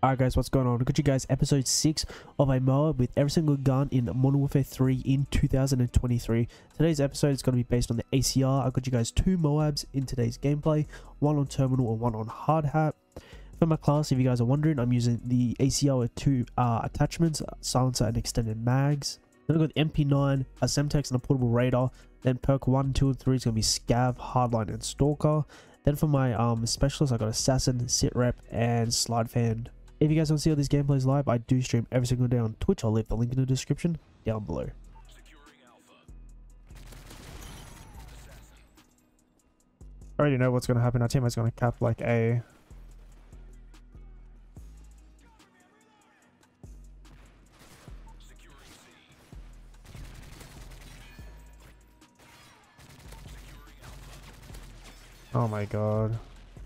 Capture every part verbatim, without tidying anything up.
Alright guys, what's going on? I got you guys episode six of a Moab with every single gun in Modern Warfare three in two thousand twenty-three. Today's episode is going to be based on the A C R. I got you guys two Moabs in today's gameplay, one on terminal and one on hard hat. For my class, if you guys are wondering, I'm using the A C R with two uh, attachments, silencer and extended mags. Then I've got the M P nine, a Semtex and a portable radar. Then perk one, two and three is going to be Scav, Hardline and Stalker. Then for my um, specialist, I got Assassin, Sit Rep and Slide Fan. If you guys want to see all these gameplays live, I do stream every single day on Twitch. I'll leave the link in the description down below. I already know what's going to happen. Our teammate's going to cap like a... Oh my god.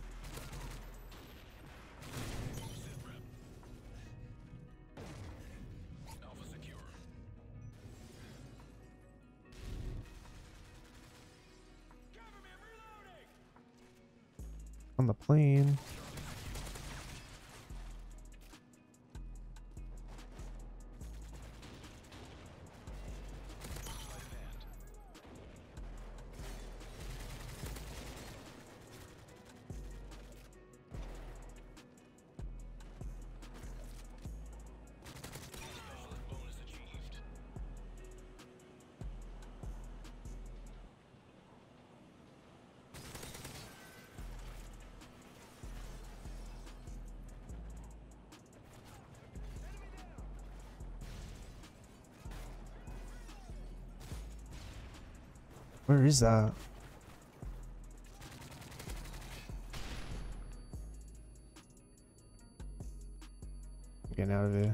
On the plane. Where is that? Getting out of here.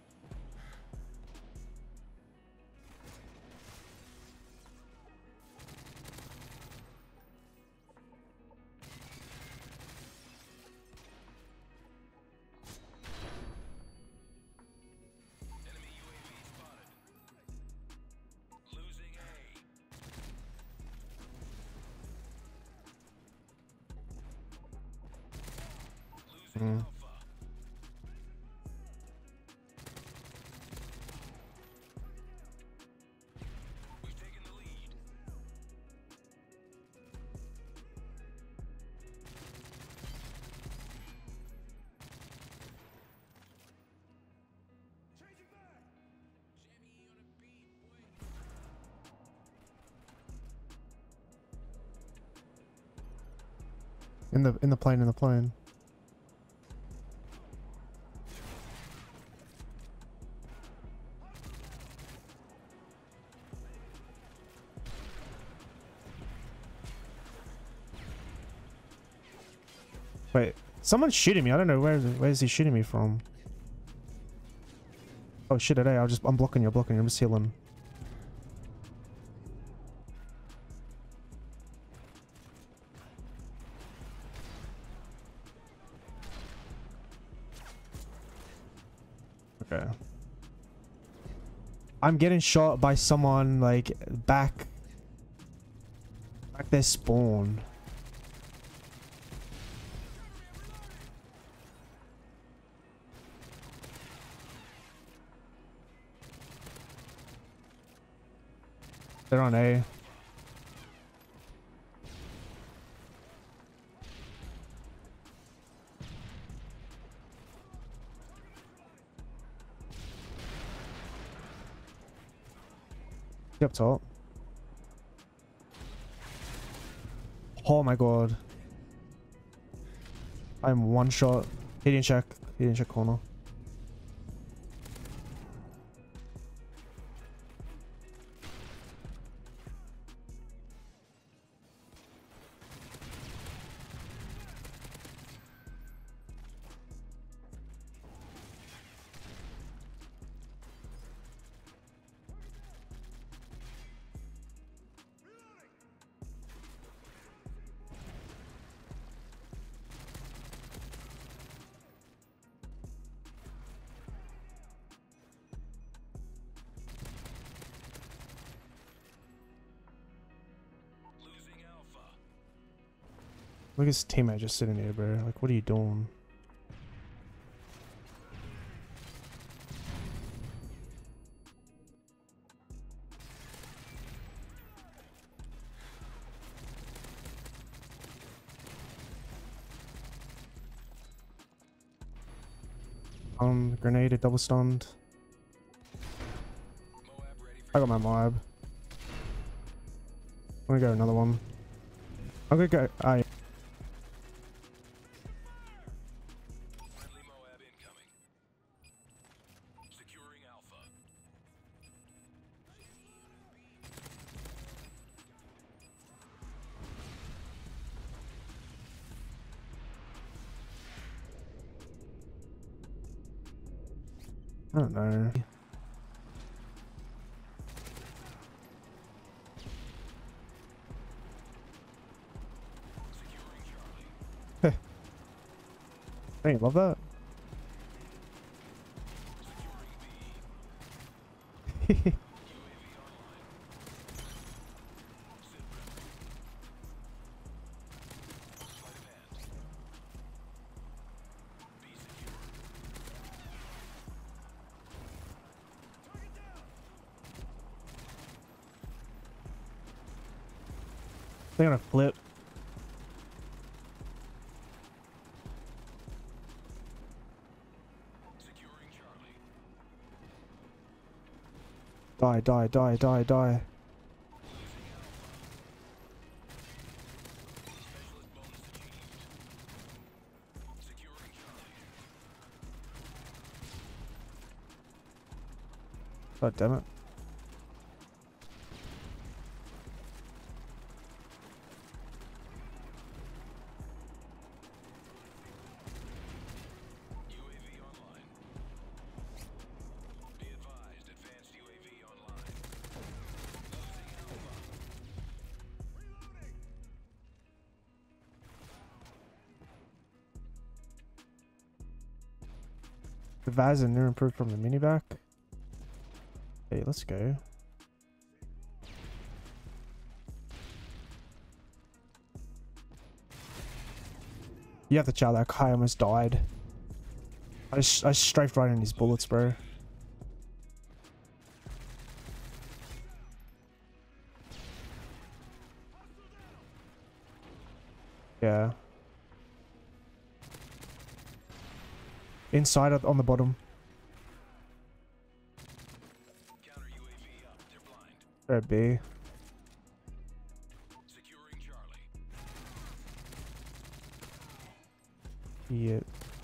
Mm. In the in the plane in the plane. Wait, someone's shooting me. I don't know where where is he shooting me from. Oh shit! Today I'll just I'm blocking you, blocking you. I'm just healing. Okay. I'm getting shot by someone like back back their spawn. They're on A. Up top. Oh my god. I'm one shot. He didn't check. He didn't check corner. Look at his teammate just sitting there, bro. Like, what are you doing? Um, grenade, double stunned. I got my Moab. I'm gonna go another one. I'm gonna go. I. I don't know. Heh. Hey, love that. They're gonna flip. Die, die, die, die, die. God damn it. The Vaz and new improved from the minivac. Hey, let's go. You have to chow that guy almost died. I just, I strafed right in his bullets, bro. Yeah. Inside on the bottom. They're B. Yeah.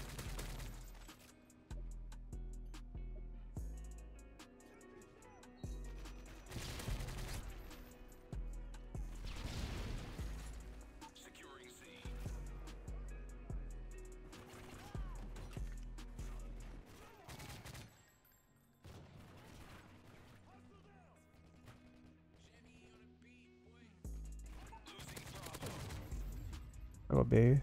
I got B.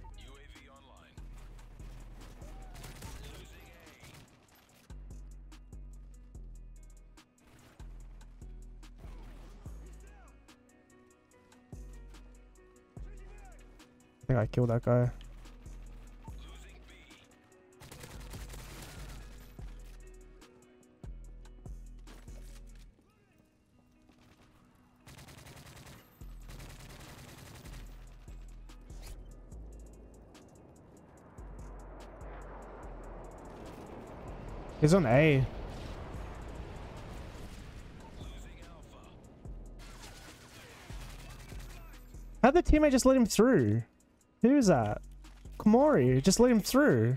I think I killed that guy. He's on A. How'd the teammate just let him through? Who is that? Komori, just let him through.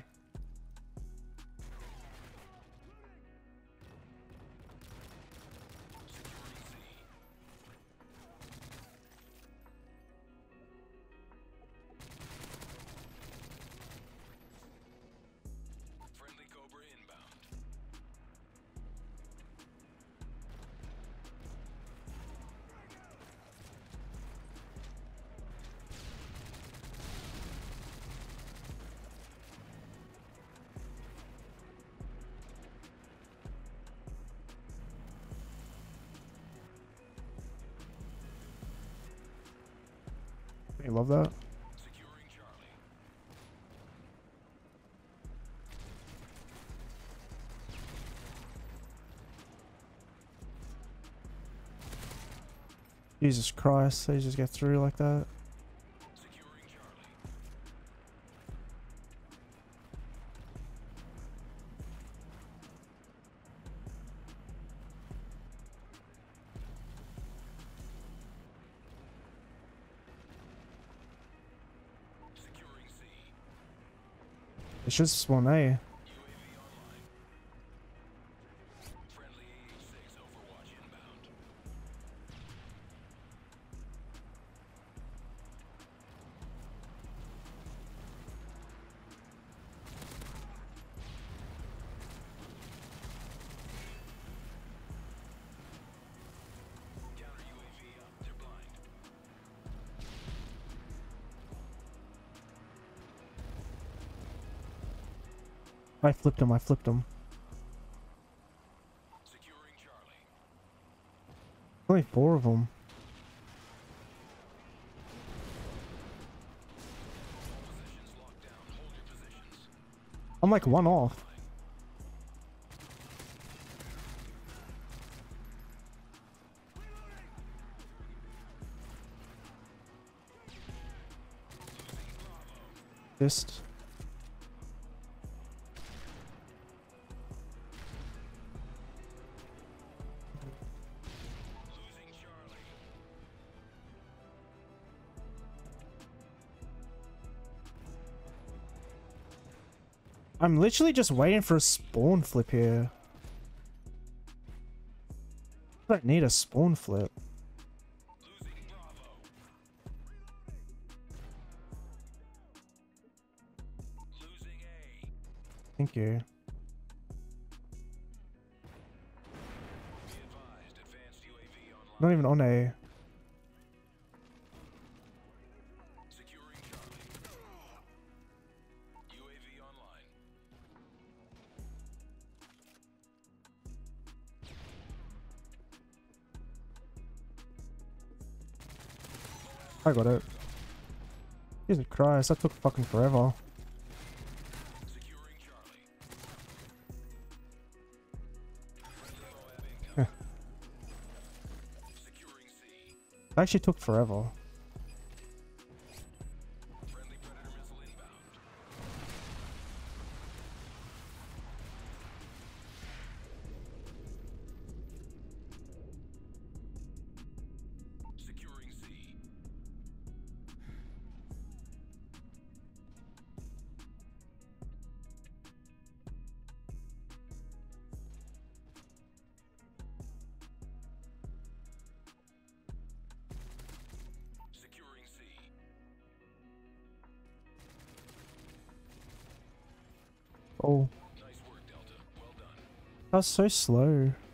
You love that? Jesus Christ, they just get through like that. It should spawn A. I flipped him, I flipped him. Only four of them. I'm like one off. Just. I'm literally just waiting for a spawn flip here. I don't need a spawn flip. Thank you. Not even on A. I got it. Jesus Christ, that took fucking forever. It actually took forever. Oh. That was so slow.